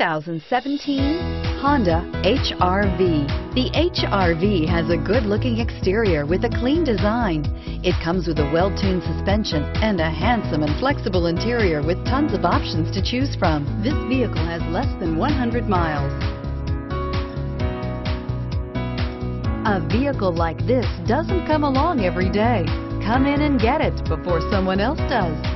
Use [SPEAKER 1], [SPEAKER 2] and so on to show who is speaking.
[SPEAKER 1] 2017 Honda HR-V. The HR-V has a good-looking exterior with a clean design. It comes with a well-tuned suspension and a handsome and flexible interior with tons of options to choose from. This vehicle has less than 100 miles. A vehicle like this doesn't come along every day. Come in and get it before someone else does.